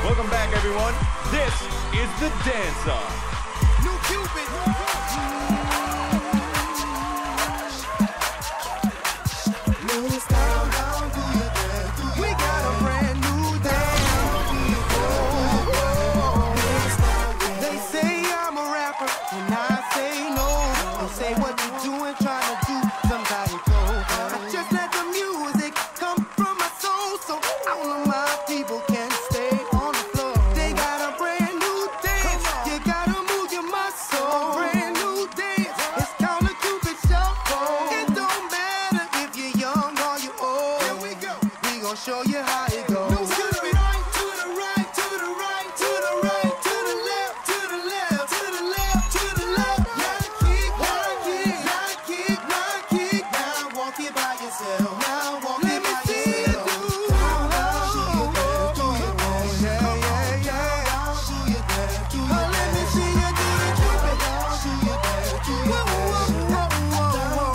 Welcome back, everyone. This is the dance-off. New Cupid. We got a brand new dance. They say I'm a rapper, and I say no. They say what you doing, trying to do somebody go. I just let the music come from my soul, so all of my people can stay on the floor. They got a brand new dance. You gotta move your muscle. Brand new dance. It's called a Cupid show. It don't matter if you're young or you're old. Here we go. We gon' show you how it goes. To the right, to the right, to the right, to the right, to the left, to the left, to the left, to the left. Now kick, now kick, now kick, now kick. Now walk it by yourself. Now walk it by yourself. Let me see you do the Cupid.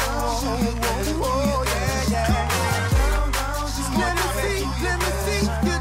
Let me see you